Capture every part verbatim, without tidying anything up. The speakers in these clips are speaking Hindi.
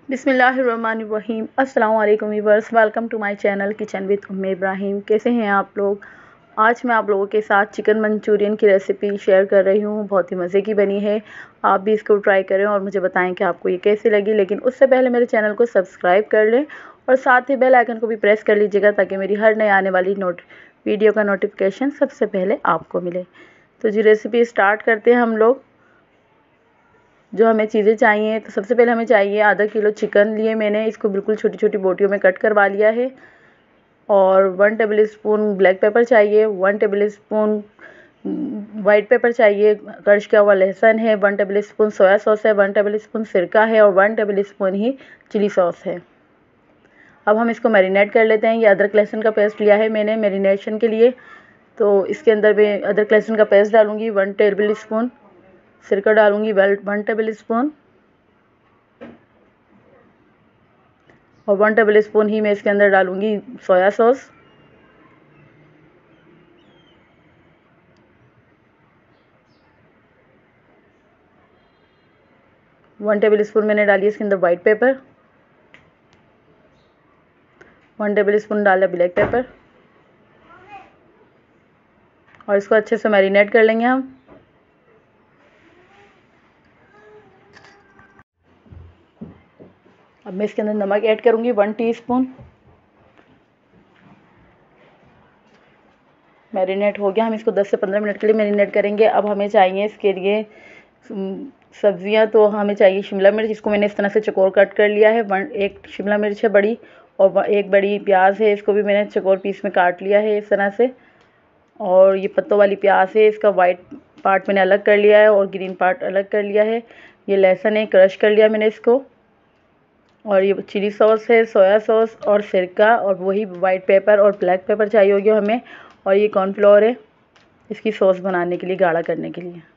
बिस्मिल्लाहिर्रहमानिर्रहीम। अस्सलाम वालेकुम viewers, welcome to my channel kitchen with Umme Ibrahim. कैसे हैं आप लोग? आज मैं आप लोगों के साथ चिकन मंचूरियन की रेसिपी शेयर कर रही हूँ। बहुत ही मज़े की बनी है। आप भी इसको ट्राई करें और मुझे बताएं कि आपको ये कैसी लगी। लेकिन उससे पहले मेरे चैनल को सब्सक्राइब कर लें और साथ ही बेल आइकन को भी प्रेस कर लीजिएगा ताकि मेरी हर नए आने वाली नोट वीडियो का नोटिफिकेशन सबसे पहले आपको मिले। तो जी रेसिपी स्टार्ट करते हैं हम लोग। जो हमें चीज़ें चाहिए, तो सबसे पहले हमें चाहिए आधा किलो चिकन लिए मैंने। इसको बिल्कुल छोटी छोटी बोटियों में कट करवा लिया है। और one table spoon black pepper चाहिए, one table spoon white pepper चाहिए, क्रश किया हुआ लहसुन है, one table spoon soya sauce है, वन टेबल स्पून सिरका है और वन टेबल स्पून ही चिली सॉस है। अब हम इसको मैरिनेट कर लेते हैं। ये अदरक लहसुन का पेस्ट लिया है मैंने मैरिनेशन के लिए। तो इसके अंदर मैं अदरक लहसुन का पेस्ट डालूँगी, वन टेबल स्पून सिरका डालूँगी, वन टेबल स्पून और वन टेबल स्पून ही मैं इसके अंदर डालूँगी soya sauce. One table spoon मैंने डाली इसके अंदर white pepper, one table spoon डाला ब्लैक पेपर और इसको अच्छे से मैरिनेट कर लेंगे हम। अब मैं इसके अंदर नमक ऐड करूँगी वन टीस्पून। मैरिनेट हो गया। हम इसको दस से पंद्रह मिनट के लिए मैरिनेट करेंगे। अब हमें चाहिए इसके लिए सब्जियां। तो हमें चाहिए शिमला मिर्च, इसको मैंने इस तरह से चौकोर कट कर लिया है। वन एक शिमला मिर्च है बड़ी और एक बड़ी प्याज है, इसको भी मैंने चौकोर पीस में काट लिया है इस तरह से। और ये पत्तों वाली प्याज है, इसका वाइट पार्ट मैंने अलग कर लिया है और ग्रीन पार्ट अलग कर लिया है। ये लहसुन है, क्रश कर लिया मैंने इसको। और ये चिली सॉस है, सोया सॉस और सिरका और वही वाइट पेपर और ब्लैक पेपर चाहिए होगी हमें। और ये कॉर्नफ्लोर है इसकी सॉस बनाने के लिए, गाढ़ा करने के लिए।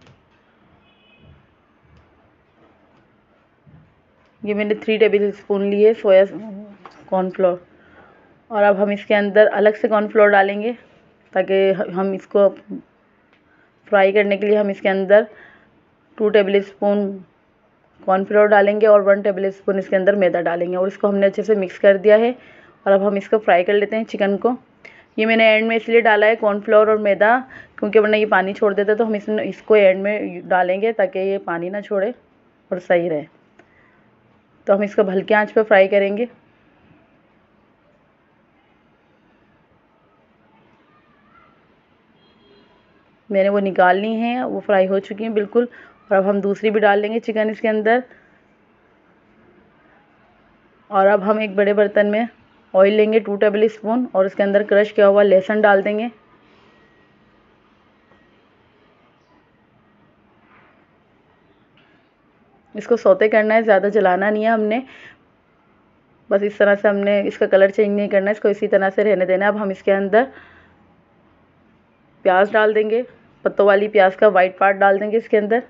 ये मैंने थ्री टेबल स्पून लिए सोया कॉर्नफ्लोर। और अब हम इसके अंदर अलग से कॉर्नफ्लोर डालेंगे ताकि हम इसको फ्राई करने के लिए हम इसके अंदर टू टेबल स्पून कॉर्नफ्लोर डालेंगे और वन टेबल स्पून इसके अंदर मैदा डालेंगे और इसको हमने अच्छे से मिक्स कर दिया है। और अब हम इसको फ्राई कर लेते हैं चिकन को। ये मैंने एंड में इसलिए डाला है कॉर्नफ्लोर और मैदा क्योंकि वरना ये पानी छोड़ देता है, तो हम इसमें इसको एंड में डालेंगे ताकि ये पानी ना छोड़े और सही रहे। तो हम इसको हल्के आंच पे फ्राई करेंगे। मैंने वो निकाल ली हैं, वो फ्राई हो चुकी हैं बिल्कुल। और अब हम दूसरी भी डाल लेंगे चिकन इसके अंदर। और अब हम एक बड़े बर्तन में ऑयल लेंगे टू टेबल स्पून और इसके अंदर क्रश किया हुआ लहसुन डाल देंगे। इसको सौते करना है, ज़्यादा जलाना नहीं है हमने, बस इस तरह से हमने इसका कलर चेंज नहीं करना है, इसको इसी तरह से रहने देना है। अब हम इसके अंदर प्याज डाल देंगे, पत्तों वाली प्याज का वाइट पार्ट डाल देंगे इसके अंदर।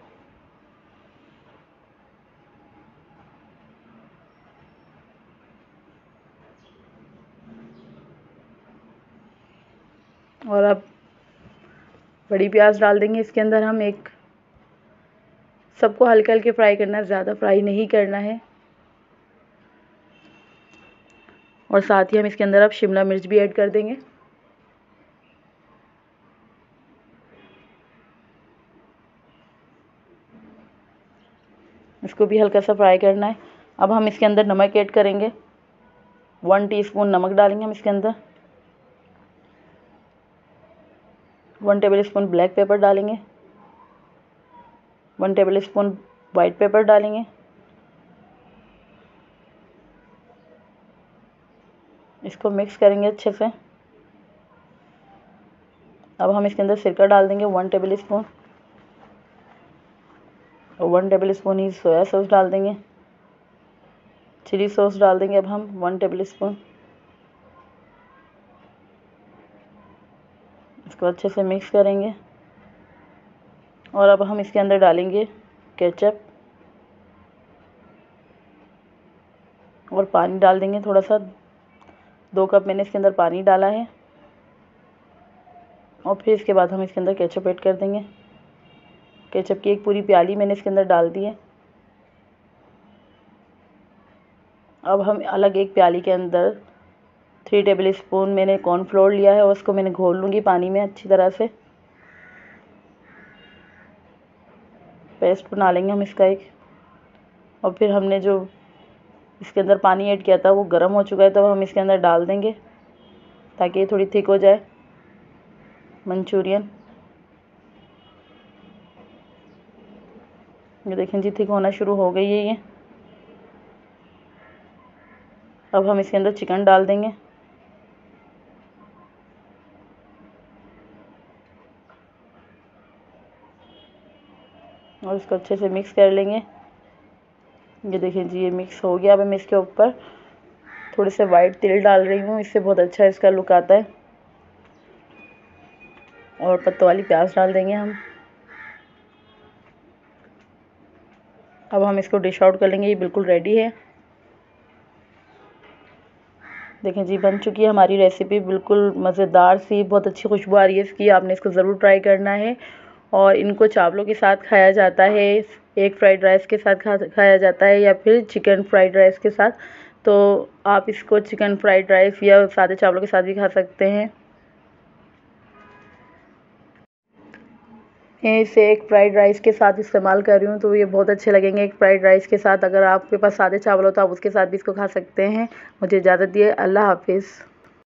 और अब बड़ी प्याज डाल देंगे इसके अंदर हम एक। सबको हल्के हल्के फ्राई करना है, ज़्यादा फ्राई नहीं करना है। और साथ ही हम इसके अंदर अब शिमला मिर्च भी ऐड कर देंगे। इसको भी हल्का सा फ्राई करना है। अब हम इसके अंदर नमक ऐड करेंगे, वन टीस्पून नमक डालेंगे हम इसके अंदर। One table spoon black pepper डालेंगे, one table spoon white pepper डालेंगे। इसको मिक्स करेंगे अच्छे से। अब हम इसके अंदर सिरका डाल देंगे वन टेबल स्पून और वन टेबल स्पून ही सोया सॉस डाल देंगे। चिली सॉस डाल देंगे अब हम वन टेबल स्पून। इसको अच्छे से मिक्स करेंगे। और अब हम इसके अंदर डालेंगे केचप और पानी डाल देंगे थोड़ा सा। दो कप मैंने इसके अंदर पानी डाला है। और फिर इसके बाद हम इसके अंदर केचप ऐड कर देंगे। केचप की एक पूरी प्याली मैंने इसके अंदर डाल दी है। अब हम अलग एक प्याली के अंदर थ्री टेबल स्पून मैंने कॉर्नफ्लोर लिया है और उसको मैंने घोल लूँगी पानी में अच्छी तरह से। पेस्ट बना लेंगे हम इसका एक। और फिर हमने जो इसके अंदर पानी ऐड किया था वो गर्म हो चुका है, तो हम इसके अंदर डाल देंगे ताकि ये थोड़ी थिक हो जाए मंचूरियन। ये देखें जी, थिक होना शुरू हो गई है ये। अब हम इसके अंदर चिकन डाल देंगे और इसको अच्छे से मिक्स कर लेंगे। ये देखें जी, ये मिक्स हो गया। अब मैं इसके ऊपर थोड़े से वाइट तिल डाल रही हूँ, इससे बहुत अच्छा इसका लुक आता है। और पत्तों वाली प्याज डाल देंगे हम। अब हम इसको डिश आउट कर लेंगे। ये बिल्कुल रेडी है। देखें जी, बन चुकी है हमारी रेसिपी, बिल्कुल मज़ेदार सी, बहुत अच्छी खुशबू आ रही है इसकी। आपने इसको ज़रूर ट्राई करना है। और इनको चावलों के साथ खाया जाता है, एक फ्राइड राइस के साथ खा खाया जाता है या फिर चिकन फ्राइड राइस के साथ। तो आप इसको चिकन फ्राइड राइस या सादे चावलों के साथ भी खा सकते हैं। मैं इसे एक फ्राइड राइस के साथ इस्तेमाल कर रही हूँ, तो ये बहुत अच्छे लगेंगे एक फ्राइड राइस के साथ। अगर आपके पास सादे चावल हो तो आप उसके साथ भी इसको खा सकते हैं। मुझे इजाज़त दिए, अल्लाह हाफिज़।